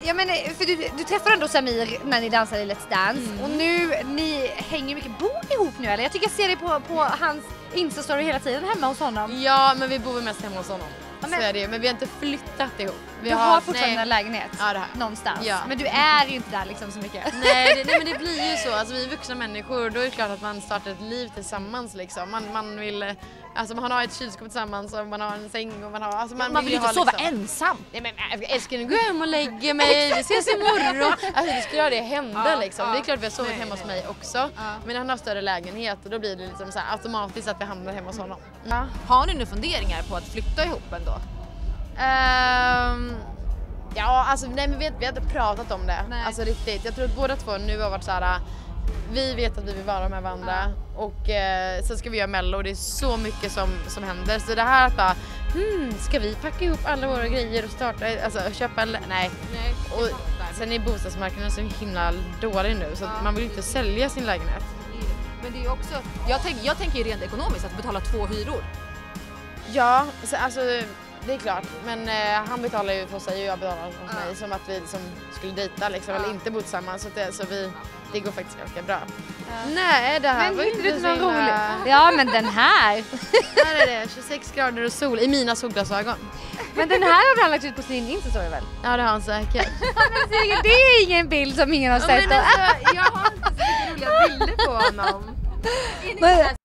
Ja men för du träffade ändå Samir när ni dansade i Let's Dance och nu, ni hänger mycket, bor ihop nu eller? Jag tycker jag ser det på hans Insta-story hela tiden hemma hos honom. Ja men vi bor mest hemma hos honom. Ja, Så är det ju, men vi har inte flyttat ihop. Du har fortfarande en lägenhet någonstans, ja. men du är ju inte där liksom så mycket. Nej men det blir ju så, alltså vi är vuxna människor och då är det klart att man startar ett liv tillsammans liksom. Man vill, alltså man har ett kylskåp tillsammans och man har en säng och man har, alltså man vill inte sova ensam. Nej men jag älskar att gå hem och lägga mig, vi ses imorgon. Alltså det skulle det hända liksom. Det är klart vi har sovit hemma hos mig också, men han har större lägenhet och då blir det liksom så här automatiskt att vi hamnar hemma hos honom. Har ni nu funderingar på att flytta ihop ändå? Ja, alltså nej men vi har inte pratat om det. Alltså riktigt. Jag tror att båda två nu har varit så här. Vi vet att vi vill vara med varandra och sen ska vi göra Mello och det är så mycket som händer. Så det här att bara, ska vi packa ihop alla våra grejer och starta, alltså köpa en nej. Och sen är bostadsmarknaden så himla dålig nu så att man vill inte sälja sin lägenhet. Men det är ju också, jag tänker ju rent ekonomiskt att betala 2 hyror. Ja, alltså det är klart, men han betalar ju för sig och jag betalar hos mig som att vi liksom skulle dejta liksom, eller inte bo tillsammans så det går faktiskt ganska bra. Nej, det här men var ju inte så roligt. Ja, men den här. Här är det 26 grader och sol i mina solglasögon. Men den här har han lagt ut på sin Insta-story väl? Ja, det har han säkert. Det är ingen bild som ingen har sett. Men alltså, jag har inte så roliga bilder på honom. Är ni så här